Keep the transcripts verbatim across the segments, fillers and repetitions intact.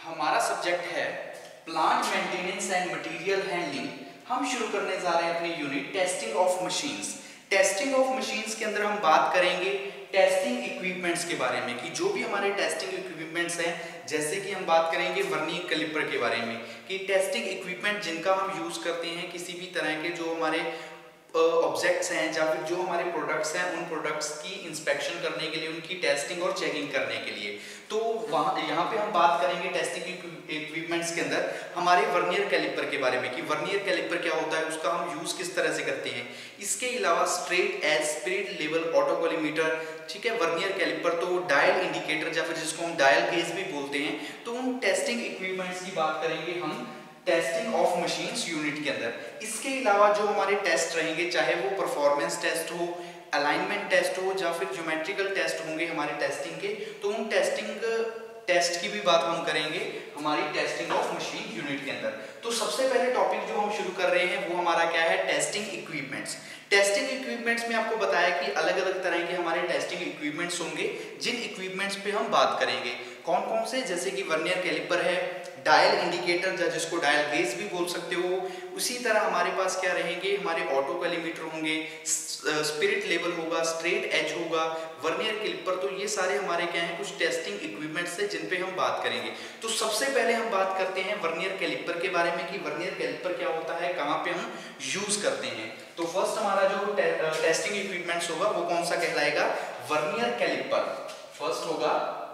हमारा सब्जेक्ट है plant maintenance and material handling. हम शुरू करने जा रहे हैं अपनी unit testing of machines. Testing of machines के अंदर हम बात करेंगे टेस्टिंग इक्विपमेंट्स के बारे में कि जो भी हमारे टेस्टिंग इक्विपमेंट्स हैं, जैसे कि हम बात करेंगे वर्नियर कैलिपर के बारे में कि टेस्टिंग इक्विपमेंट जिनका हम यूज करते हैं किसी भी तरह के जो हमारे ऑब्जेक्ट्स हैं या फिर जो हमारे प्रोडक्ट्स हैं उन प्रोडक्ट्स की इंस्पेक्शन करने के लिए, उनकी टेस्टिंग और चेकिंग करने के लिए। तो वहाँ यहाँ पे हम बात करेंगे टेस्टिंग इक्विपमेंट्स के अंदर हमारे वर्नियर कैलिपर के बारे में कि वर्नियर कैलिपर क्या होता है, उसका हम यूज किस तरह से करते हैं। इसके अलावा straight edge, spirit level, autocollimator, ठीक है, वर्नियर कैलिपर, तो डायल इंडिकेटर या फिर जिसको हम डायल गेज भी बोलते हैं। तो उन टेस्टिंग इक्विपमेंट्स की बात करेंगे हम टेस्टिंग ऑफ मशीन्स यूनिट के अंदर। इसके अलावा जो हमारे टेस्ट रहेंगे, चाहे वो परफॉर्मेंस टेस्ट हो, अलाइनमेंट टेस्ट हो या फिर ज्योमेट्रिकल टेस्ट होंगे हमारे टेस्टिंग के, तो उन टेस्टिंग टेस्ट की भी बात हम करेंगे हमारी टेस्टिंग ऑफ मशीन यूनिट के अंदर। तो सबसे पहले टॉपिक जो हम शुरू कर रहे हैं वो हमारा क्या है, टेस्टिंग इक्विपमेंट्स। टेस्टिंग इक्विपमेंट्स में आपको बताया कि अलग अलग तरह के हमारे टेस्टिंग इक्विपमेंट्स होंगे जिन इक्विपमेंट्स पे हम बात करेंगे। कौन कौन से, जैसे कि वर्नियर कैलिपर है, डायल इंडिकेटर या जिसको डायल गेज भी बोल सकते हो। उसी तरह हमारे पास क्या रहेंगे, हमारे ऑटोकोलीमीटर होंगे, स्पिरिट लेवल होगा, स्ट्रेट एज होगा, वर्नियर कैलिपर। तो ये सारे हमारे क्या हैं, कुछ टेस्टिंग इक्विपमेंट्स है जिन पे हम बात करेंगे। तो सबसे पहले हम बात करते हैं वर्नियर कैलिपर के बारे में कि वर्नियर कैलिपर क्या होता है, कहाँ पे हम यूज करते हैं। तो फर्स्ट हमारा जो टे, टेस्टिंग इक्विपमेंट्स होगा वो कौन सा कहलाएगा, वर्नियर कैलिपर। फर्स्ट होगा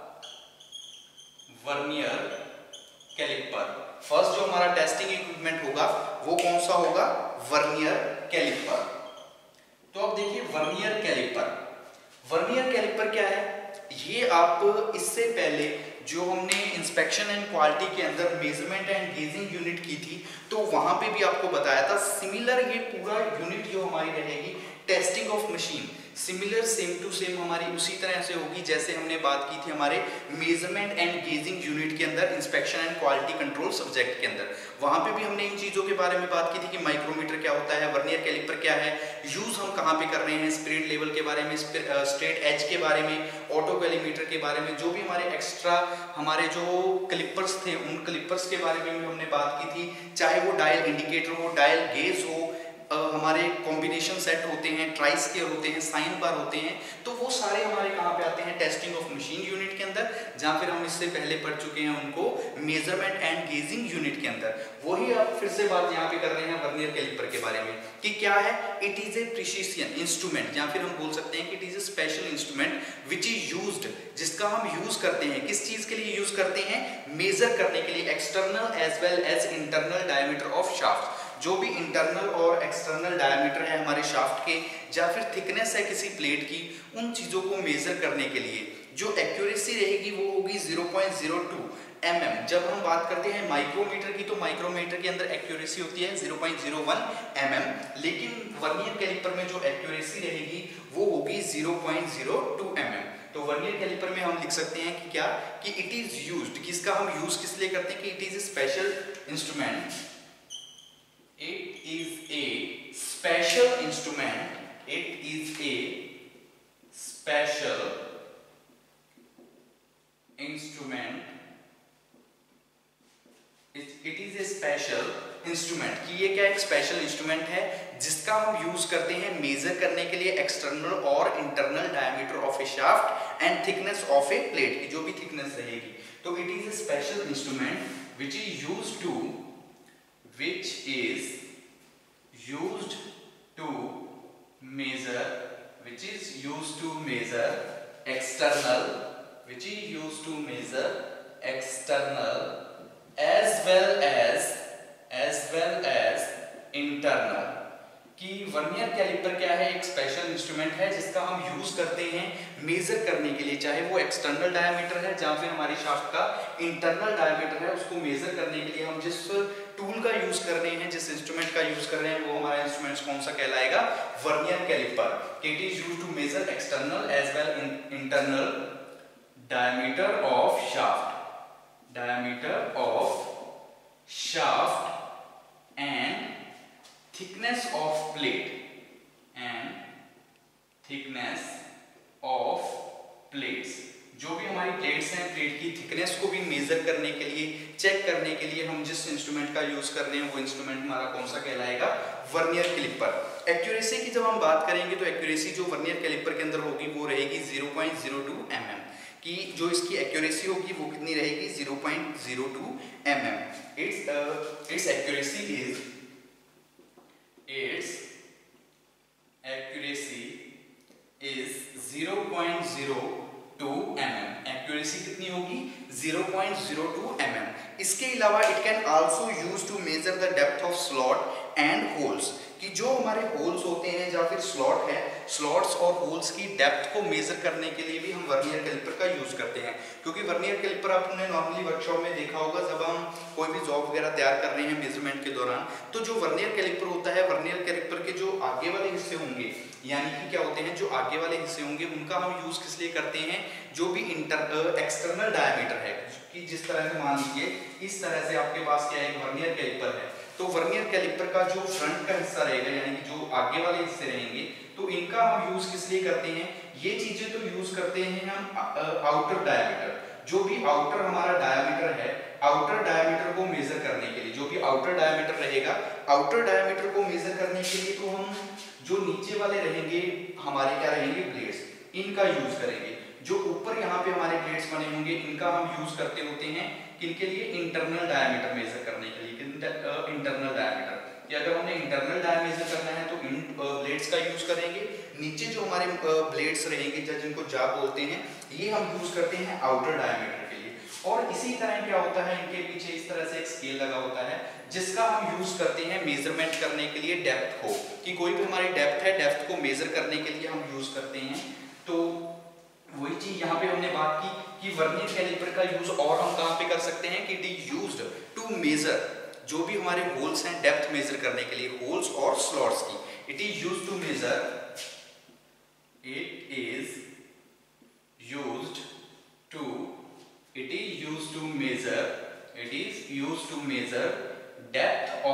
वर्नियर कैलिपर। फर्स्ट जो हमारा टेस्टिंग इक्विपमेंट होगा वो कौन सा होगा, वर्नियर कैलिपर। तो अब देखिए वर्नियर कैलिपर, वर्नियर कैलिपर क्या है, ये आप इससे पहले जो हमने इंस्पेक्शन एंड क्वालिटी के अंदर मेजरमेंट एंड गेजिंग यूनिट की थी तो वहां पे भी आपको बताया था। सिमिलर ये पूरा यूनिट जो हमारी रहेगी testing of machine, similar same to same हमारी उसी तरह से होगी जैसे हमने बात की थी हमारे मेजरमेंट एंड गेजिंग यूनिट के अंदर, inspection and quality control subject के अंदर। वहां पे भी हमने इन चीजों के बारे में बात की थी कि माइक्रोमीटर क्या होता है, वर्नियर कैलिपर क्या है, यूज हम कहाँ पे कर रहे हैं, स्पिरिट लेवल के बारे में, स्ट्रेट एज के बारे में, ऑटोकोलीमीटर के बारे में, जो भी हमारे एक्स्ट्रा हमारे जो क्लिपर्स थे उन क्लिपर्स के बारे में भी हमने बात की थी। चाहे वो डायल इंडिकेटर हो, डायल गेज हो, हमारे कॉम्बिनेशन सेट होते हैं, ट्राई स्केल होते हैं, साइन बार होते हैं, तो वो सारे हमारे कहाँ पे आते हैं, टेस्टिंग ऑफ मशीन यूनिट के अंदर, जहाँ फिर हम इससे पहले पढ़ चुके हैं उनको मेजरमेंट एंड गेजिंग यूनिट के अंदर। वही आप फिर से बात यहाँ पे कर रहे हैं वर्नियर कैलिपर के बारे में कि क्या है, it is a precision instrument, या फिर हम बोल सकते हैं कि it is a special instrument which is used, जिसका हम यूज करते हैं, किस चीज के लिए यूज करते हैं, मेजर करने के लिए, external as well as internal diameter of shaft. जो भी इंटरनल और एक्सटर्नल डायमीटर है हमारे शाफ्ट के या फिर थिकनेस है किसी प्लेट की, उन चीजों को मेजर करने के लिए जो एक्यूरेसी रहेगी वो होगी zero point zero two M M. जब हम बात करते हैं माइक्रोमीटर की तो माइक्रोमीटर के अंदर एक्यूरेसी होती है zero point zero one M M, लेकिन वर्नियर कैलिपर में जो एक्यूरेसी रहेगी वो होगी zero point zero two M M. तो वर्नियर कैलिपर में हम लिख सकते हैं कि क्या, कि इट इज यूज्ड, किसका हम यूज किस लिए करते हैं, कि it is a special instrument, it is a special instrument, it is a special instrument, it is a special instrument कि ये क्या एक स्पेशल इंस्ट्रूमेंट है जिसका हम यूज करते हैं मेजर करने के लिए एक्सटर्नल और internal diameter of a shaft and thickness of a plate की जो भी थिकनेस रहेगी। तो it is a special instrument which is used to which is used to measure which is used to measure external which is used to measure external as well as as well as internal। कि vernier caliper क्या है, एक special instrument है जिसका हम use करते हैं major करने के लिए, चाहे वो एक्सटर्नल डायमीटर है जहाँ फिर हमारी शाफ्ट का इंटरनल डायमीटर है, उसको मेजर करने के लिए हम जिस टूल का यूज कर रहे हैं, जिस इंस्ट्रूमेंट का यूज कर रहे हैं, वो हमारा इंस्ट्रूमेंट कौन सा कहलाएगा, vernier caliper. It is used to measure external as well internal diameter of shaft, diameter of shaft and thickness of plate and thickness of plates, जो भी हमारी प्लेट्स हैं, प्लेट की थिकनेस को भी मेजर करने के लिए, चेक करने के लिए हम जिस इंस्ट्रूमेंट का यूज कर रहे हैं वो इंस्ट्रूमेंट हमारा कौन सा कहलाएगा, वर्नियर कैलिपर। एक्यूरेसी की जब हम बात करेंगे तो एक्यूरेसी जो वर्नियर कैलिपर के अंदर होगी वो रहेगी zero point zero two M M की, जो इसकी एक्यूरेसी होगी वो कितनी रहेगी, zero point zero two M M. It's it's accuracy is it's accuracy is zero point zero two M M. Accuracy कितनी होगी, zero point zero two M M. इसके अलावा it can also use to measure the depth of slot and holes, कि जो हमारे holes होते हैं या फिर स्लॉट है, स्लॉट्स और होल्स की डेप्थ को मेजर करने के लिए भी हम वर्नियर कैलिपर का यूज करते हैं। क्योंकि वर्नियर कैलिपर आपने नॉर्मली वर्कशॉप में देखा होगा, जब हम कोई भी जॉब वगैरह तैयार कर रहे हैं मेजरमेंट के दौरान, तो जो वर्नियर कैलिपर होता है, वर्नियर कैलिपर के जो आगे वाले हिस्से होंगे, यानी कि क्या होते हैं, जो आगे वाले हिस्से होंगे उनका हम यूज किस लिए करते हैं, जो भी इंटर एक्सटर्नल डायमीटर है, कि जिस तरह से मान लीजिए इस तरह से आपके पास क्या है, वर्नियर कैलिपर है, तो वर्नियर कैलिपर का जो फ्रंट का हिस्सा रहेगा, यानी कि जो आगे वाले हिस्से रहेंगे, तो इनका हम यूज किस लिए करते हैं, ये चीजें तो यूज करते हैं हम आउटर डायमीटर, जो भी आउटर हमारा डायमीटर है, आउटर डायमीटर को मेजर करने के लिए, जो भी आउटर डायमीटर रहेगा, आउटर डायमीटर को मेजर करने के लिए तो हम जो नीचे वाले रहेंगे हमारे क्या रहेंगे, ब्लेड्स, इनका यूज करेंगे। जो ऊपर यहाँ पे हमारे ब्लेड्स बने होंगे इनका हम यूज करते होते हैं किनके लिए, इंटरनल डायमीटर मेजर करने के लिए, इंटरनल डायमीटर, कि अगर हमने इंटरनल डायमीटर करना है तो इन ब्लेड्स का यूज करेंगे। नीचे जो हमारे ब्लेड्स रहेंगे जिनको जा बोलते हैं, ये हम यूज करते हैं आउटर डायमीटर के लिए। और इसी तरह क्या होता है, इनके पीछे इस तरह से एक स्केल लगा होता है जिसका हम यूज करते हैं मेजरमेंट करने के लिए डेप्थ को, कि कोई भी हमारी डेप्थ है, डेप्थ को मेजर करने के लिए हम यूज करते हैं। तो वही चीज यहाँ पे हमने बात की कि वर्नियर कैलिपर का यूज और हम कहाँ पे कर सकते हैं, कि it is used to measure, जो भी हमारे होल्स हैं डेप्थ मेजर करने के लिए, होल्स और स्लॉट्स की, it is used to measure, it is used to it is used to measure it is used to measure depth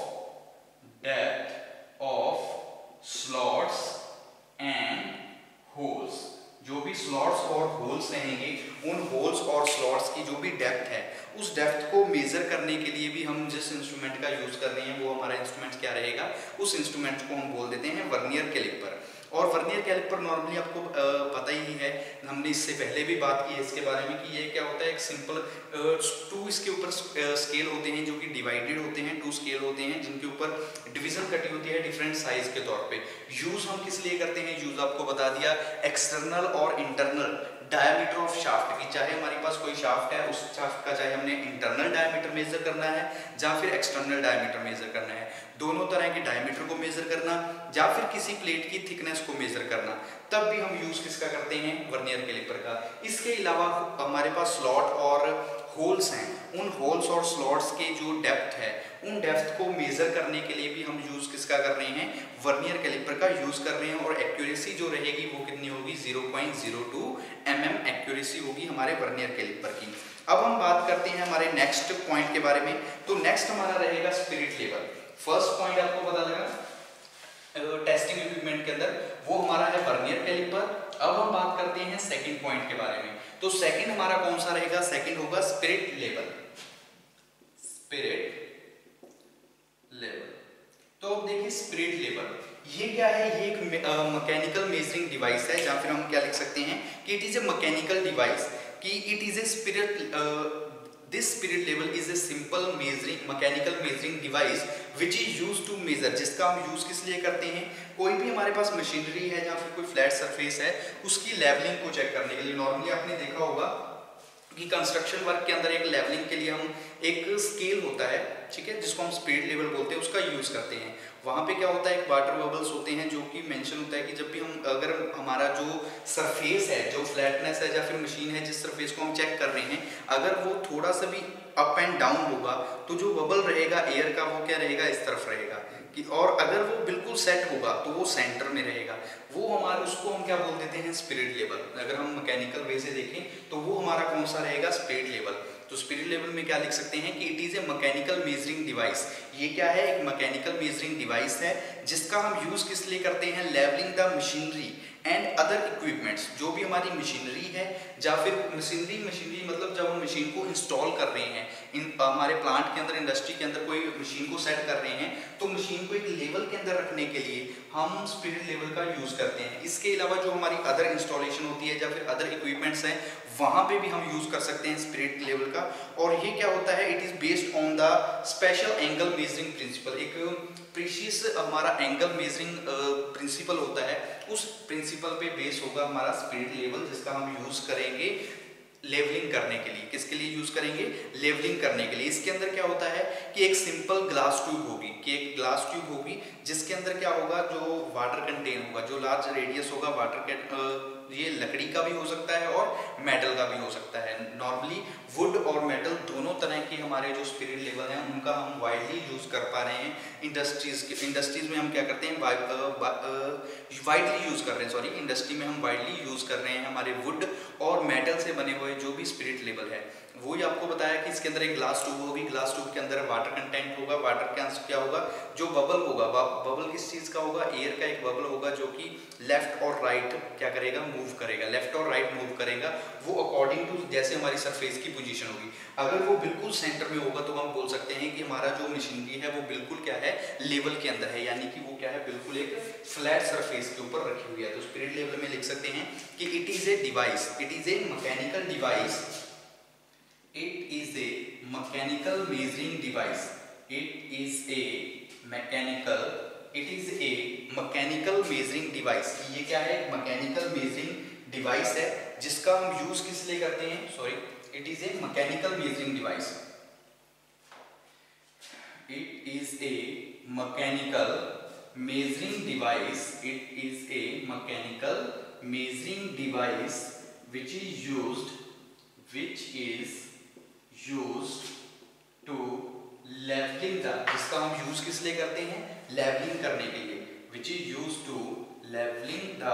of depth of slots and holes. जो भी slots और holes रहेंगे, उन होल्स और slots की जो भी डेप्थ है, उस डेप्थ को मेजर करने के लिए भी हम जिस इंस्ट्रूमेंट का यूज कर रहे हैं वो हमारा इंस्ट्रूमेंट क्या रहेगा, उस इंस्ट्रूमेंट को हम बोल देते हैं वर्नियर कैलिपर। और वर्नियर कैलिपर नॉर्मली आपको आ, पता ही है, हमने इससे पहले भी बात की है इसके बारे में, कि ये क्या होता है, एक सिंपल टू इसके ऊपर स्केल होते हैं जो कि डिवाइडेड होते हैं, टू स्केल होते हैं जिनके ऊपर डिवीजन कटी होती है डिफरेंट साइज के तौर पे। यूज हम किस लिए करते हैं, यूज आपको बता दिया, एक्सटर्नल और इंटरनल डायमीटर ऑफ शाफ्ट की, चाहे हमारे पास कोई शाफ्ट है, उस शाफ्ट का चाहे हमने इंटरनल डायमीटर मेजर करना है या फिर एक्सटर्नल डायमीटर मेजर करना है, दोनों तरह के डायमीटर को मेजर करना या फिर किसी प्लेट की थिकनेस को मेजर करना, तब भी हम यूज किसका करते हैं, वर्नियर कैलिपर का। इसके अलावा हमारे पास स्लॉट और होल्स हैं, उन होल्स और स्लॉट्स के जो डेप्थ है, उन डेप्थ को मेजर करने के लिए भी हम यूज किसका कर रहे हैं, वर्नियर कैलिपर का यूज कर रहे हैं। और एक्यूरेसी जो रहेगी वो कितनी होगी, zero point zero two M M accuracy होगी हमारे वर्नियर कैलिपर की। अब हम बात करते हैं हमारे नेक्स्ट पॉइंट के बारे में। तो नेक्स्ट हमारा रहेगा स्पिरिट लेवल। फर्स्ट पॉइंट आपको पता लगा टेस्टिंग इक्विपमेंट के अंदर, वो हमारा है वर्नियर कैलिपर। अब हम बात करते हैं सेकंड पॉइंट के बारे में। तो सेकंड हमारा कौन सा रहेगा, सेकंड होगा स्पिरिट लेवल। स्पिरिट लेवल, तो अब देखिए स्पिरिट लेवल ये क्या है, ये एक मैकेनिकल मेजरिंग डिवाइस है, या फिर हम क्या लिख सकते हैं कि it is a mechanical device, कि it is a spirit This spirit level is a simple measuring mechanical measuring device which is used to measure, जिसका हम यूज किस लिए करते हैं, कोई भी हमारे पास मशीनरी है या फिर कोई फ्लैट सरफेस है उसकी लेवलिंग को चेक करने के लिए। नॉर्मली आपने देखा होगा कि कंस्ट्रक्शन वर्क के अंदर एक लेवलिंग के लिए हम एक स्केल होता है, ठीक है, जिसको हम स्पिरिट लेवल बोलते हैं, उसका यूज करते हैं। वहाँ पे क्या होता है, एक वाटर बबल्स होते हैं जो कि मेंशन होता है कि जब भी हम अगर हमारा जो सरफेस है, जो फ्लैटनेस है या फिर मशीन है जिस सरफेस को हम चेक कर रहे हैं, अगर वो थोड़ा सा भी अप एंड डाउन होगा तो जो बबल रहेगा एयर का वो क्या रहेगा, इस तरफ रहेगा, कि और अगर वो बिल्कुल सेट होगा तो वो सेंटर में रहेगा। वो हमारा उसको हम क्या बोल देते हैं, स्पिरिट लेवल। अगर हम मैकेनिकल वे से देखें तो वो हमारा कौन सा रहेगा, स्पिरिट लेवल। तो स्पिरिट लेवल में क्या लिख सकते हैं कि it is a mechanical measuring device. ये क्या है, एक मैकेनिकल मेजरिंग डिवाइस है जिसका हम यूज किस लिए करते हैं, levelling the machinery and other equipments. जो भी हमारी मशीनरी है या फिर मशीनरी मशीनरी मतलब जब हम मशीन को इंस्टॉल कर रहे हैं इन हमारे प्लांट के अंदर, इंडस्ट्री के अंदर कोई मशीन को सेट कर रहे हैं, तो मशीन को एक लेवल के अंदर रखने के लिए हम स्पिरिट लेवल का यूज करते हैं। इसके अलावा जो हमारी अदर इंस्टॉलेशन होती है या फिर अदर इक्विपमेंट्स हैं, वहां पे भी हम यूज कर सकते हैं स्पिरिट लेवल का। और ये क्या होता है, it is based on the special angle measuring principle. एक प्रीशियस हमारा एंगल मेजरिंग प्रिंसिपल होता है, उस प्रिंसिपल पे बेस होगा हमारा स्पिरिट लेवल, जिसका हम यूज करेंगे लेवलिंग करने के लिए। किसके लिए यूज करेंगे, लेवलिंग करने के लिए। इसके अंदर क्या होता है कि एक सिंपल ग्लास ट्यूब होगी, कि एक ग्लास ट्यूब होगी जिसके अंदर क्या होगा, जो वाटर कंटेन होगा, जो लार्ज रेडियस होगा वाटर के, ये लकड़ी का भी हो सकता है और मेटल का भी हो सकता है। नॉर्मली वुड और मेटल दोनों तरह के हमारे जो स्पिरिट लेवल हैं उनका हम वाइडली यूज कर पा रहे हैं। इंडस्ट्रीज के इंडस्ट्रीज में हम क्या करते हैं, वाइडली यूज कर रहे हैं, सॉरी इंडस्ट्री में हम वाइडली यूज कर रहे हैं हमारे वुड और मेटल से बने हुए जो भी स्पिरिट लेवल है। वही आपको बताया कि इसके अंदर एक ग्लास ट्यूब होगी, ग्लास ट्यूब के अंदर वाटर कंटेंट होगा, वाटर के अंदर क्या होगा, जो बबल होगा, बबल किस चीज का होगा, एयर का एक बबल होगा जो कि लेफ्ट और राइट क्या करेगा, मूव करेगा, लेफ्ट और राइट मूव करेगा, वो अकॉर्डिंग टू जैसे हमारी सरफेस की पोजीशन होगी। अगर वो बिल्कुल सेंटर में होगा तो हम बोल सकते हैं कि हमारा जो मशीनरी है वो बिल्कुल क्या है, लेवल के अंदर है, यानी कि वो क्या है, बिल्कुल एक फ्लैट सरफेस के ऊपर रखी हुई है। तो स्पिरिट लेवल में लिख सकते हैं कि it is a device, it is a mechanical device, it is a mechanical measuring device, it is a mechanical it is a mechanical measuring device। ये क्या है, मैकेनिकल मेजरिंग डिवाइस है जिसका हम यूज किस लिए करते हैं, sorry it is a mechanical measuring device, it is a mechanical measuring device, it is a mechanical measuring device which is used which is used to leveling the, जिसका हम use किस लिए करते हैं, लेवलिंग करने के लिए, which is used to leveling the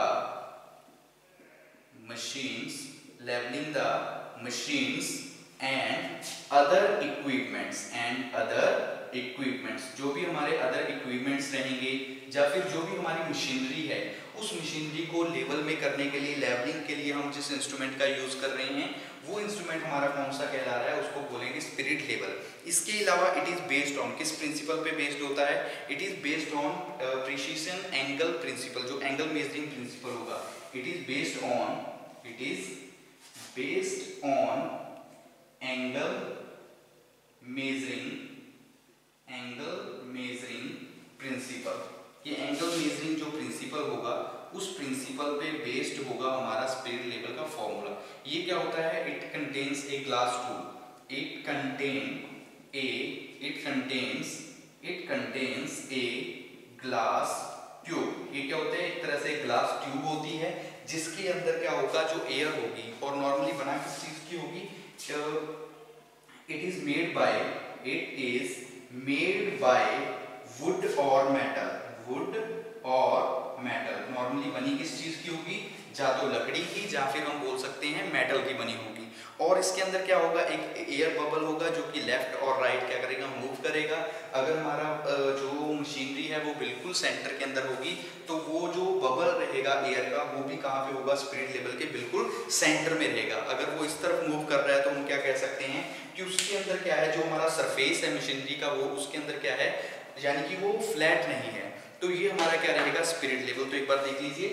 machines, leveling the machines and other equipments and other equipments, जो भी हमारे अदर इक्विपमेंट्स रहेंगे या फिर जो भी हमारी मशीनरी है उस मशीनरी को लेवल में करने के लिए, लेवलिंग के लिए हम जिस इंस्ट्रूमेंट का यूज कर रहे हैं वो इंस्ट्रूमेंट हमारा कौन सा कहला रहा है, उसको बोलेंगे स्पिरिट लेवल। इसके अलावा इट इज बेस्ड ऑन, किस प्रिंसिपल पे बेस्ड होता है, it is based on precision angle principle, जो एंगल मेजरिंग प्रिंसिपल होगा, it is based on it is based on angle measuring angle measuring principle. ये angle measuring जो principle होगा उस प्रिंसिपल पे बेस्ड होगा हमारा स्पिरिट लेवल का फॉर्मूला। ये क्या होता है, it contains a glass tube, it contain a it contains it contains a glass tube. ये क्या होता है, एक तरह से ग्लास ट्यूब होती है जिसके अंदर क्या होगा, जो एयर होगी, और नॉर्मली बना किस चीज की होगी, it is made by it is made by wood और मेटल, वुड और मेटल। नॉर्मली बनी किस चीज की होगी, या तो लकड़ी की या फिर हम बोल सकते हैं मेटल की बनी होगी। और इसके अंदर क्या होगा, एक एयर बबल होगा जो कि लेफ्ट और राइट क्या करेगा, मूव करेगा। अगर हमारा जो मशीनरी है वो बिल्कुल सेंटर के अंदर होगी तो वो जो बबल रहेगा एयर का वो भी कहाँ पे होगा, स्पिरिट लेवल के बिल्कुल सेंटर में रहेगा। अगर वो इस तरफ मूव कर रहा है तो हम क्या कह सकते हैं कि उसके अंदर क्या है, जो हमारा सरफेस है मशीनरी का वो उसके अंदर क्या है, यानी कि वो फ्लैट नहीं है। तो ये हमारा क्या रहेगा, स्पिरिट लेवल। तो एक बार देख लीजिए,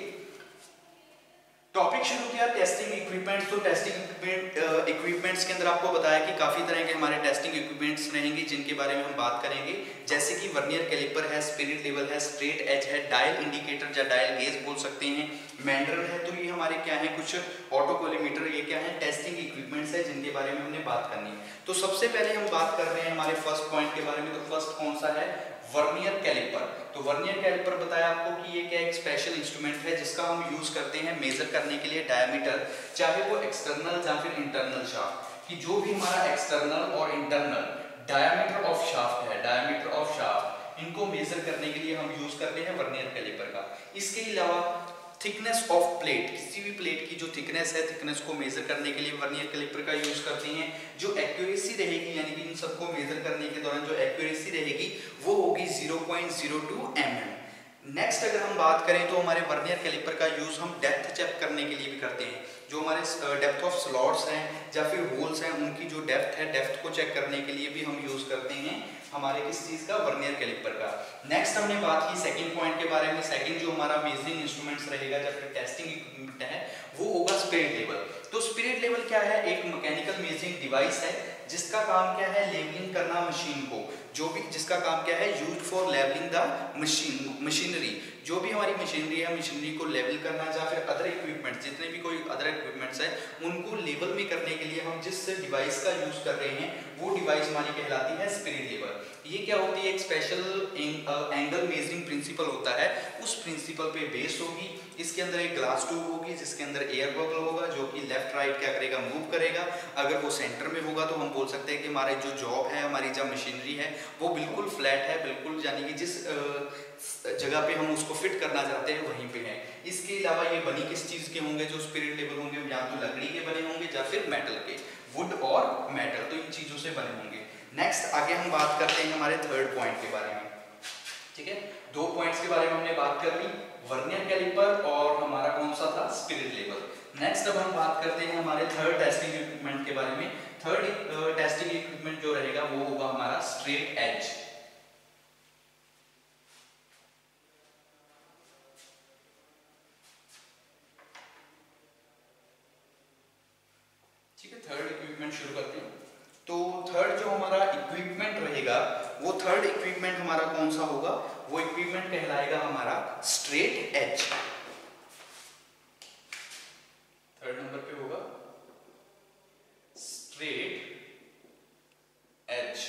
टॉपिक शुरू किया टेस्टिंग इक्विपमेंट्स। तो टेस्टिंग इक्विपमेंट इक्विपमेंट्स के अंदर आपको बताया कि काफी तरह के हमारे टेस्टिंग इक्विपमेंट्स रहेंगे जिनके बारे में हम बात करेंगे, जैसे कि वर्नियर कैलिपर है, स्पिरिट लेवल है, स्ट्रेट एज है, डायल इंडिकेटर या डायल गेज बोल सकते हैं, मेंडर है। तो ये हमारे क्या है, कुछ ऑटोकोलिमीटर, ये क्या है, टेस्टिंग इक्विपमेंट्स है जिनके बारे में हमने बात करनी है। तो सबसे पहले हम बात कर रहे हैं हमारे फर्स्ट पॉइंट के बारे में। तो फर्स्ट कौन सा है, वर्नियर कैलिपर। तो वर्नियर कैलिपर बताया आपको कि ये क्या एक स्पेशल इंस्ट्रूमेंट है जिसका हम यूज करते हैं मेजर करने के लिए डायमीटर, चाहे वो एक्सटर्नल या फिर इंटरनल शाफ्ट, कि जो भी हमारा एक्सटर्नल और इंटरनल डायमीटर ऑफ शाफ्ट है, डायमीटर ऑफ शाफ्ट, इनको मेजर करने के लिए हम यूज करते हैं वर्नियर कैलिपर का। इसके अलावा थिकनेस ऑफ प्लेट, किसी भी प्लेट की जो थिकनेस है, थिकनेस को मेजर करने के लिए वर्नियर कैलिपर का यूज करते हैं। जो एक्यूरेसी रहेगी यानी कि इन सबको मेजर करने के दौरान जो एक्यूरेसी रहेगी वो होगी zero point zero two M M. Next अगर हम बात करें तो हमारे वर्नियर कैलिपर का यूज हम डेप्थ चेक करने के लिए भी करते हैं। जो हमारे डेप्थ ऑफ स्लॉट्स हैं या फिर होल्स हैं उनकी जो डेप्थ है, डेप्थ को चेक करने के लिए भी हम यूज करते हैं हमारे किस चीज का, वर्नियर कैलिपर का। नेक्स्ट हमने बात की सेकंड पॉइंट के बारे में। सेकंड जो हमारा मेजरिंग इंस्ट्रूमेंट्स रहेगा या फिर टेस्टिंग इक्विपमेंट है वो होगा स्पिरिट लेवल। तो स्पिरिट लेवल क्या है, एक मैकेनिकल मेजरिंग डिवाइस है जिसका काम क्या है, लेवलिंग करना मशीन को, जो भी जिसका काम क्या है, used for levelling the machine machinery. जो भी हमारी मशीनरी है, मशीनरी को लेवल करना या फिर अदर इक्विपमेंट, जितने भी कोई अदर इक्विपमेंट्स है उनको लेवल में करने के लिए हम जिस डिवाइस का यूज कर रहे हैं वो डिवाइस हमारी कहलाती है स्पिरिट लेवल। ये क्या होती है, एक स्पेशल एंगल मेजरिंग प्रिंसिपल होता है, उस प्रिंसिपल पे बेस होगी। इसके अंदर एक ग्लास ट्यूब होगी जिसके अंदर एयर बबल होगा जो कि लेफ्ट राइट क्या करेगा, मूव करेगा। अगर वो सेंटर में होगा तो हम बोल सकते हैं कि हमारे जो जॉब है, हमारी जो मशीनरी है वो बिल्कुल फ्लैट है, बिल्कुल यानी कि जिस जगह पे हम उसको फिट करना चाहते हैं वहीं पे है। इसके अलावा ये बनी किस चीज के होंगे, जो स्पिरिट लेवल होंगे या तो लकड़ी के बने होंगे या फिर मेटल के, वुड और मेटल, तो इन चीजों से बने होंगे। नेक्स्ट आगे हम बात करते हैं हमारे थर्ड पॉइंट के बारे में। ठीक है, दो पॉइंट्स के बारे में हमने बात कर ली, वर्नियर कैलिपर और हमारा कौन सा था, स्पिरिट लेवल। नेक्स्ट अब हम बात करते हैं हमारे थर्ड टेस्टिंग इक्विपमेंट के बारे में। थर्ड टेस्टिंग इक्विपमेंट जो रहेगा वो होगा हमारा स्ट्रेट एज। ठीक है, थर्ड इक्विपमेंट शुरू करते हैं। तो थर्ड जो हमारा इक्विपमेंट रहेगा वो थर्ड इक्विपमेंट हमारा कौन सा होगा, वो इक्विपमेंट कहलाएगा हमारा स्ट्रेट एज। थर्ड नंबर पे होगा स्ट्रेट एज।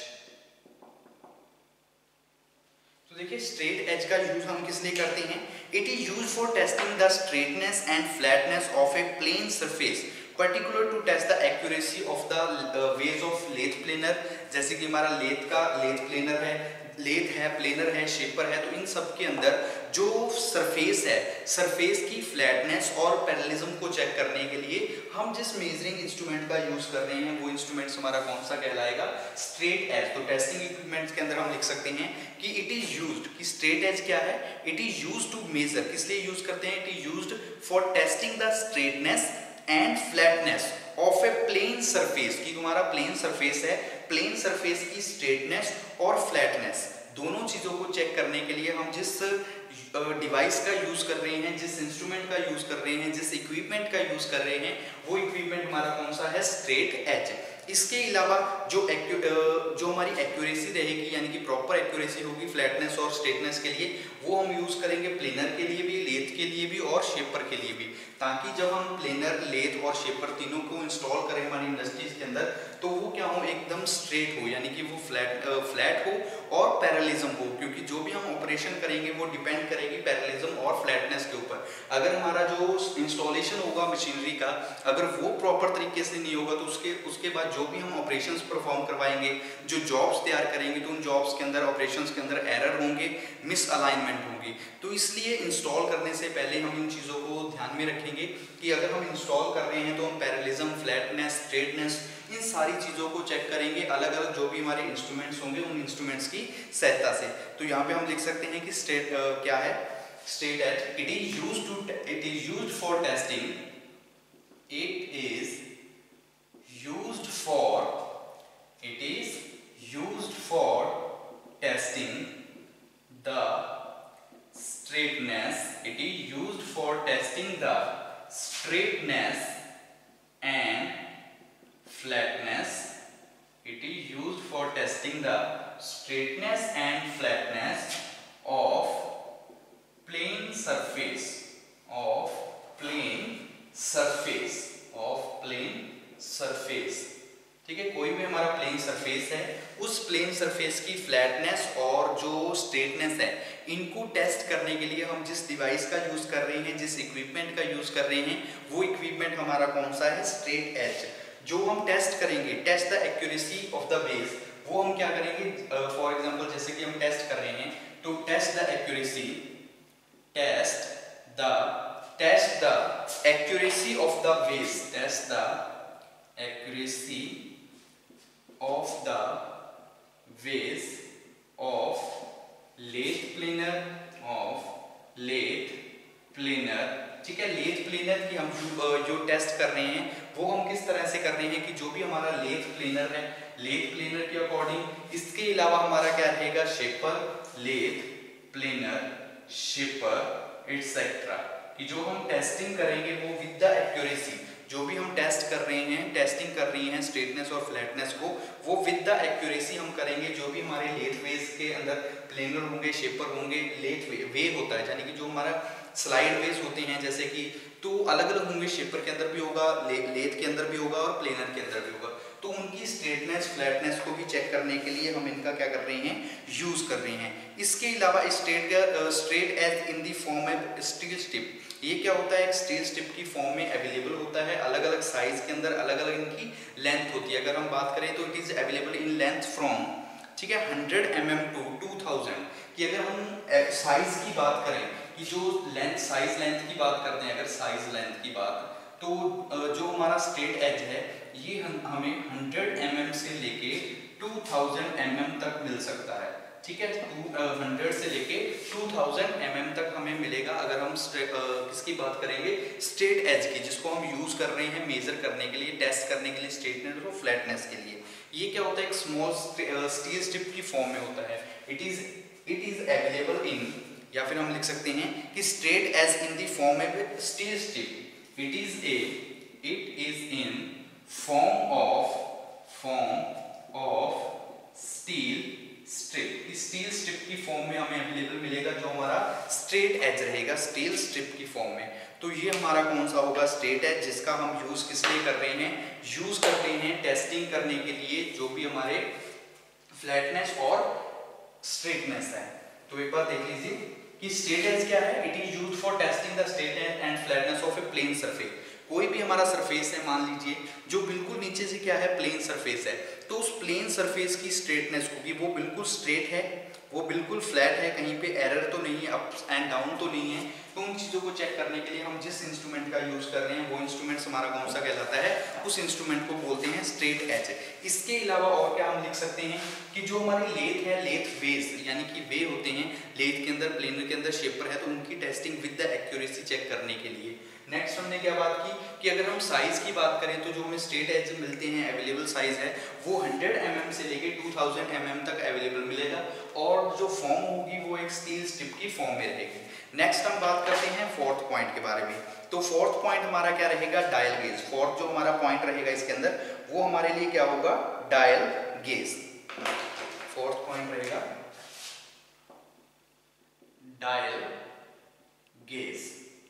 तो देखिए स्ट्रेट एज का यूज हम किस लिए करते हैं, it is use for testing the straightness and flatness of a plane surface particular to test the accuracy of the ways of lathe planer. जैसे कि हमारा लेथ का लेथ प्लेनर है, लेथ है, प्लेनर है, शेपर है, तो इन सब के अंदर जो सरफेस है, सरफेस की फ्लैटनेस और पैरेललिज्म को चेक करने के लिए हम जिस मेजरिंग इंस्ट्रूमेंट का यूज कर रहे हैं वो इंस्ट्रूमेंट हमारा कौन सा कहलाएगा, स्ट्रेट एज। तो टेस्टिंग इक्विपमेंट्स के अंदर हम लिख सकते हैं कि इट इज यूज्ड, कि स्ट्रेट एज क्या है, it is used to measure, किस लिए यूज करते हैं, it is used for testing the straightness and flatness of a plane surface. की हमारा प्लेन सरफेस है, प्लेन सरफेस की स्ट्रेटनेस और फ्लैटनेस दोनों चीजों को चेक करने के लिए हम जिस डिवाइस का यूज कर रहे हैं, जिस इंस्ट्रूमेंट का यूज कर रहे हैं, जिस इक्विपमेंट का यूज कर रहे हैं वो इक्विपमेंट हमारा कौन सा है, स्ट्रेट एज। इसके अलावा जो जो हमारी एक्यूरेसी रहेगी यानी कि प्रॉपर एक्यूरेसी होगी फ्लैटनेस और स्ट्रेटनेस के लिए, वो हम यूज करेंगे प्लेनर के लिए भी, लेथ के लिए भी और शेपर के लिए भी, ताकि जब हम प्लेनर, लेथ और शेपर तीनों को इंस्टॉल करें हमारी इंडस्ट्रीज के अंदर तो वो क्या हो, एकदम स्ट्रेट हो, यानी कि वो फ्लैट फ्लैट हो और पैरेललिज्म हो, क्योंकि जो भी हम ऑपरेशन करेंगे वो डिपेंड करेगी पैरेललिज्म और फ्लैटनेस के ऊपर। अगर हमारा जो इंस्टॉलेशन होगा मशीनरी का अगर वो प्रॉपर तरीके से नहीं होगा तो उसके उसके बाद जो भी हम ऑपरेशंस परफॉर्म करवाएंगे, जो जॉब्स तैयार करेंगे, तो उन जॉब्स के अंदर, ऑपरेशंस के अंदर एरर होंगे, मिस अलाइनमेंट होगी। तो इसलिए इंस्टॉल करने से पहले हम इन चीज़ों को ध्यान में रखेंगे कि अगर हम इंस्टॉल कर रहे हैं तो हम पैरेललिज्म, फ्लैटनेस, स्ट्रेटनेस, इन सारी चीज़ों को चेक करेंगे अलग अलग जो भी हमारे इंस्ट्रूमेंट्स होंगे उन इंस्ट्रूमेंट्स की सहायता से। तो यहाँ पे हम लिख सकते हैं कि स्ट्रेट uh, क्या है, straight edge, it is used to it is used for testing, it is used for it is used for testing the straightness it is used for testing the straightness and flatness it is used for testing the straightness and flatness of plane surface of plane surface of plane surface. ठीक है, कोई भी हमारा plane surface है, उस plane surface की flatness और जो स्ट्रेटनेस है इनको टेस्ट करने के लिए हम जिस डिवाइस का यूज कर रहे हैं, जिस इक्विपमेंट का यूज कर रहे हैं वो इक्विपमेंट हमारा कौन सा है, स्ट्रेट एज। जो हम टेस्ट करेंगे, test the accuracy of the base, वो हम क्या करेंगे, फॉर uh, एग्जांपल जैसे कि हम टेस्ट कर रहे हैं तो test the accuracy test the test the accuracy of the ways, test the accuracy of the ways of lathe planer, of lathe planer. ठीक है, लेथ प्लेनर की हम जो टेस्ट कर रहे हैं वो हम किस तरह से कर रहे हैं कि जो भी हमारा लेथ प्लेनर है, लेथ प्लेनर के अकॉर्डिंग, इसके अलावा हमारा क्या रहेगा, shaper, lathe planer, shaper etcetera, कि जो हम टेस्टिंग करेंगे वो विद द एक्यूरेसी, जो भी हम टेस्ट कर रहे हैं, टेस्टिंग कर रही हैं स्ट्रेटनेस और फ्लैटनेस को, वो विद द एक्यूरेसी हम करेंगे। जो भी हमारे लेथ वेज के अंदर प्लेनर होंगे, शेपर होंगे, लेथ वे, वे होता है, यानी कि जो हमारा स्लाइड वेज होते हैं जैसे कि, तो अलग अलग होंगे, शेपर के अंदर भी होगा, ले, लेथ के अंदर भी होगा और प्लेनर के अंदर भी होगा। तो उनकी स्ट्रेटनेस फ्लैटनेस को भी चेक करने के लिए हम इनका क्या कर रहे हैं, यूज कर रहे हैं। इसके अलावा straight straight edge in the form of steel strip, ये क्या होता है, एक स्टील स्ट्रिप की फॉर्म में अवेलेबल होता है, अलग अलग साइज के अंदर अलग अलग इनकी लेंथ होती है। अगर हम बात करें तो it is available in length from, ठीक है, hundred M M to two thousand, कि अगर हम साइज की बात करें कि जो लेंथ, साइज लेंथ की बात करते हैं, अगर साइज लेंथ की बात, तो जो हमारा स्ट्रेट एज है ये हमें हंड्रेड एम एम से लेके टू थाउजेंड एम एम तक मिल सकता है। ठीक है, हंड्रेड से लेके टू थाउजेंड एम एम तक हमें मिलेगा अगर हम किसकी बात करेंगे, स्ट्रेट एज की, जिसको हम यूज कर रहे हैं मेजर करने के लिए, टेस्ट करने के लिए, स्ट्रेटनेस और फ्लैटनेस के लिए। ये क्या होता है, एक स्मॉल स्टील स्ट्रिप की फॉर्म में होता है। It is it is available in, या फिर हम लिख सकते हैं कि straight edge in the form of steel strip, it is a it is in form of form of steel strip. Steel strip की फॉर्म में हमें अवेलेबल मिलेगा, जो हमारा स्ट्रेट एज रहेगा स्टील स्ट्रिप की फॉर्म में। तो ये हमारा कौन सा होगा, स्ट्रेट एज, जिसका हम यूज किस लिए कर रहे हैं, यूज कर रहे हैं टेस्टिंग करने के लिए जो भी हमारे फ्लैटनेस और स्ट्रेटनेस है। तो एक बार देख लीजिए कि स्ट्रेट एज क्या है, it is used for testing the straightness and flatness of a plane surface. कोई भी हमारा सरफेस है, मान लीजिए जो बिल्कुल नीचे से क्या है, प्लेन सरफेस है, तो उस प्लेन सरफेस की स्ट्रेटनेस होगी, वो बिल्कुल स्ट्रेट है, वो बिल्कुल फ्लैट है, कहीं पे एरर तो नहीं है, अप एंड डाउन तो नहीं है। तो उन चीज़ों को चेक करने के लिए हम जिस इंस्ट्रूमेंट का यूज कर रहे हैं वो इंस्ट्रूमेंट हमारा कौन सा कहलाता है, उस इंस्ट्रूमेंट को बोलते हैं स्ट्रेट एज। इसके अलावा और क्या हम लिख सकते हैं कि जो हमारी लेथ है, लेथ वेज, यानी कि वे होते हैं लेथ के अंदर, प्लेनर के अंदर शेपर है, तो उनकी testing with the accuracy check करने के लिए। नेक्स्ट हमने क्या बात की कि अगर हम साइज की बात करें तो जो हमें स्ट्रेट एज मिलते हैं, अवेलेबल साइज है वो हंड्रेड एम एम से लेके टू थाउजेंड एम एम तक अवेलेबल मिलेगा, और जो फॉर्म होगी वो एक स्टील स्ट्रिप की फॉर्म में रहेगी। नेक्स्ट हम बात करते हैं फोर्थ पॉइंट के बारे में। तो फोर्थ पॉइंट हमारा क्या रहेगा, डायल गेज। फोर्थ जो हमारा पॉइंट रहेगा इसके अंदर वो हमारे लिए क्या होगा, डायल गेज। फोर्थ पॉइंट रहेगा डायल गेज।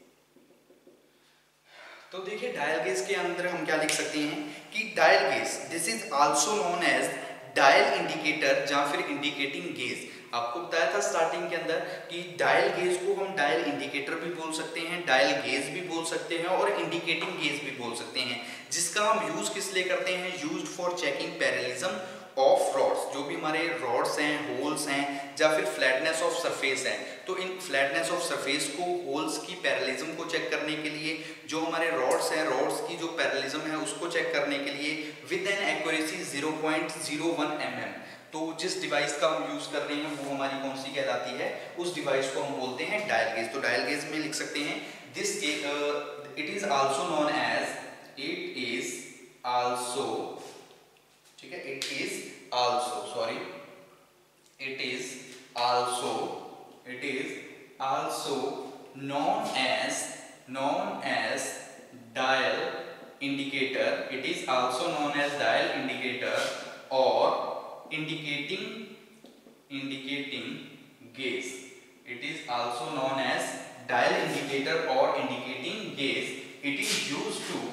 तो देखिए डायल गेज के अंदर हम क्या लिख सकते हैं कि dial gauge, this is also known as dial indicator या फिर इंडिकेटिंग गेज। आपको बताया था स्टार्टिंग के अंदर कि डायल गेज को हम डायल इंडिकेटर भी बोल सकते हैं, डायल गेज भी बोल सकते हैं और इंडिकेटिंग गेज भी बोल सकते हैं, जिसका हम यूज किस लिए करते हैं, used for checking parallelism of rods. जो भी हमारे रॉड्स हैं, होल्स हैं, या फिर फ्लैटनेस ऑफ सरफेस है, तो इन फ्लैटनेस ऑफ सरफेस को, होल्स की पैरेललिज्म को चेक करने के लिए, जो हमारे रॉड्स हैं, रॉड्स की जो पैरेललिज्म है उसको चेक करने के लिए with an accuracy zero point zero one M M. तो जिस डिवाइस का हम यूज कर रहे हैं वो हमारी कौन सी कहलाती है, उस डिवाइस को हम बोलते हैं डायल गेज। तो डायल गेज में लिख सकते हैं this it is also known as, it is also, ठीक है, it is also, sorry, it is also, it is also known as, known as dial indicator. It is also known as dial indicator और indicating indicating gauge. It is also known as dial indicator or indicating gauge. It is used to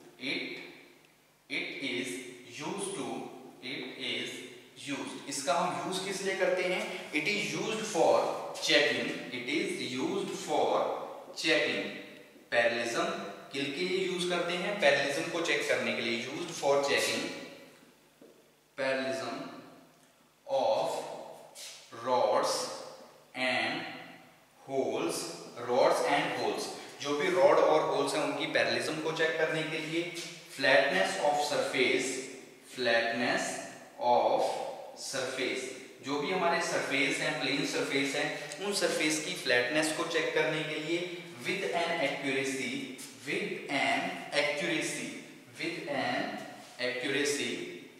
it it is used to it is used इसका हम use किस लिए करते हैं, it is used for checking, it is used for checking parallelism के लिए use करते हैं, पैरेललिज्म को चेक करने के लिए, used for checking parallelism of rods and holes, rods and holes। जो भी rod होल्स हैं उनकी पैरेललिज्म को चेक करने के लिए, flatness of surface, flatness of surface, जो भी हमारे सरफेस हैं, प्लेन सरफेस हैं, उन सरफेस की फ्लैटनेस को चेक करने के लिए with an accuracy, with an accuracy, with an accuracy,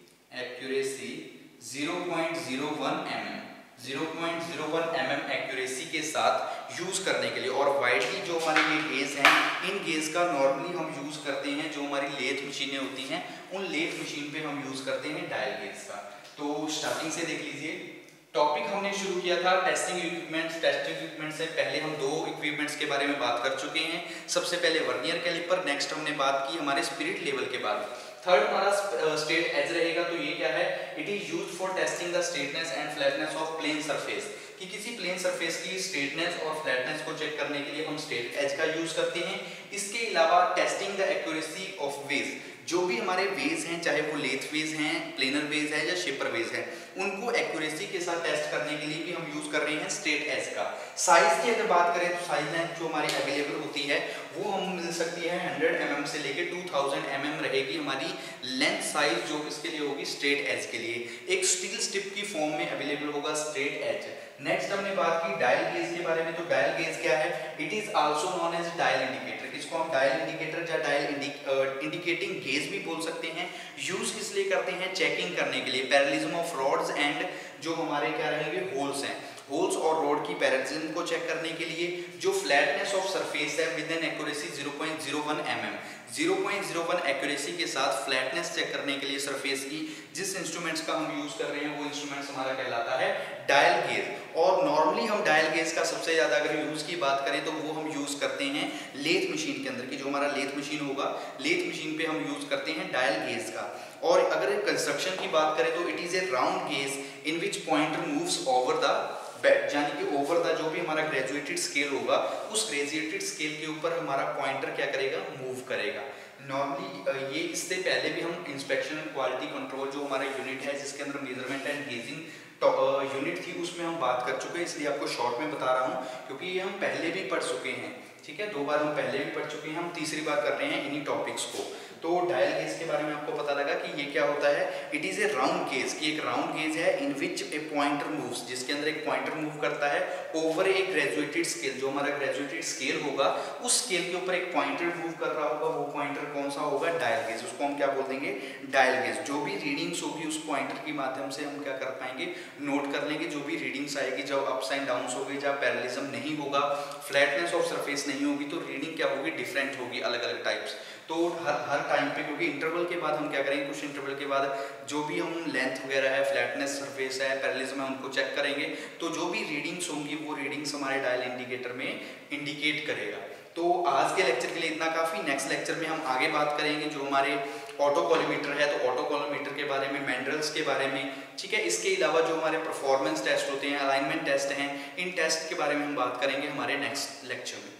accuracy zero point zero one M M, zero point zero one M M accuracy के साथ यूज करने के लिए। और वाइडली जो हमारे ये गेज हैं, इन गेज का नॉर्मली हम यूज करते हैं, जो हमारी लेथ मशीनें होती हैं उन लेथ मशीन पे हम यूज करते हैं डायल गेज का। तो स्टार्टिंग से देख लीजिए, टॉपिक हमने शुरू किया था टेस्टिंग इक्विपमेंट्स। टेस्टिंग इक्विपमेंट से पहले हम दो इक्विपमेंट्स के बारे में बात कर चुके हैं। सबसे पहले वर्नियर कैलिपर, नेक्स्ट हमने बात की हमारे स्पिरिट लेवल के बारे में। थर्ड हमारा स्ट्रेट एज रहेगा, तो ये क्या है, it is used for testing the straightness and flatness of plane surface, कि किसी प्लेन सरफेस की स्ट्रेटनेस और फ्लैटनेस को चेक करने के लिए हम स्ट्रेट एज का यूज करते हैं। इसके अलावा testing the accuracy of ways, जो भी हमारे वेज हैं, चाहे वो लेथ वेज हैं, प्लेनर वेज है या शेपर वेज है, उनको एक्यूरेसी के साथ टेस्ट करने के लिए भी हम यूज कर रहे हैं स्ट्रेट एज का। साइज की अगर बात करें तो साइज लेंथ जो हमारी अवेलेबल होती है वो हम मिल सकती है हंड्रेड एम एम से लेके टू थाउजेंड एम एम रहेगी हमारी लेंथ साइज, जो किसके लिए होगी, स्ट्रेट एज के लिए। एक स्टील स्ट्रिप की फॉर्म में अवेलेबल होगा स्ट्रेट एज। नेक्स्ट हमने बात की डायल गेज के बारे में, तो डायल गेज क्या है, it is also known as dial indicator, इसको हम डायल इंडिकेटर या डायल इंडिकेटिंग गेज भी बोल सकते हैं। यूज इसलिए करते हैं चेकिंग करने के लिए पैरेललिज्म ऑफ रॉड्स एंड जो हमारे क्या रहेंगे होल्स हैं, होल्स और रोड की पैरेललिज्म को चेक करने के लिए। जो फ्लैटनेस ऑफ सरफेस है with an accuracy zero point zero one M M, zero point zero one accuracy के साथ फ्लैटनेस चेक करने के लिए सरफेस की जिस इंस्ट्रूमेंट्स का हम यूज कर रहे हैं वो इंस्ट्रूमेंट्स हमारा कहलाता है डायल गेज। और नॉर्मली हम डायल गेज का सबसे ज्यादा अगर यूज की बात करें तो वो हम यूज करते हैं लेथ मशीन के अंदर, की जो हमारा लेथ मशीन होगा, लेथ मशीन पे हम यूज करते हैं डायल गेज का। और अगर कंस्ट्रक्शन की बात करें तो it is a round gauge in which pointer moves over the bed, यानी कि ओवर द जो भी हमारा ग्रेजुएटेड स्केल होगा उस ग्रेजुएटेड स्केल के ऊपर हमारा पॉइंटर क्या करेगा, मूव करेगा। नॉर्मली ये इससे पहले भी हम इंस्पेक्शन एंड क्वालिटी कंट्रोल जो हमारा यूनिट है जिसके अंदर मेजरमेंट एंड गेजिंग यूनिट थी उसमें हम बात कर चुके हैं, इसलिए आपको शॉर्ट में बता रहा हूँ क्योंकि ये हम पहले भी पढ़ चुके हैं। ठीक है, दो बार हम पहले भी पढ़ चुके हैं, हम तीसरी बार कर रहे हैं इन्हीं टॉपिक्स को। तो डायल गेज के बारे में आपको पता लगा कि ये क्या होता है, it is a round gauge, कि एक राउंड गेज है इन विच ए पॉइंटर मूव्स, जिसके अंदर एक पॉइंटर मूव करता है ओवर ए ग्रेजुएटेड स्केल, जो हमारा ग्रेजुएटेड स्केल होगा उस स्केल के ऊपर एक पॉइंटर मूव कर रहा होगा, वो पॉइंटर कौन सा होगा, डायल गेज, उसको हम क्या बोल देंगे, डायल गेज। जो भी रीडिंग्स होगी उस पॉइंटर के माध्यम से हम क्या कर पाएंगे, नोट कर लेंगे। जो भी रीडिंग्स आएगी, जब अप्स एंड डाउन्स होगी, जब पैरेललिज्म नहीं होगा, फ्लैटनेस ऑफ सरफेस नहीं होगी, तो रीडिंग क्या होगी, डिफरेंट होगी, अलग अलग टाइप्स। तो हर हर टाइम पे, क्योंकि इंटरवल के बाद हम क्या करेंगे, कुछ इंटरवल के बाद जो भी हम लेंथ वगैरह है, फ्लैटनेस सरफेस है, पैरेललिज्म है, उनको चेक करेंगे, तो जो भी रीडिंग्स होंगी वो रीडिंग्स हमारे डायल इंडिकेटर में इंडिकेट करेगा। तो आज के लेक्चर के लिए इतना काफ़ी। नेक्स्ट लेक्चर में हम आगे बात करेंगे जो हमारे ऑटोकॉलिमीटर है, तो ऑटोकॉलिमीटर के बारे में, मैंड्रल्स के बारे में। ठीक है, इसके अलावा जो हमारे परफॉर्मेंस टेस्ट होते हैं, अलाइनमेंट टेस्ट हैं, इन टेस्ट के बारे में हम बात करेंगे हमारे नेक्स्ट लेक्चर में।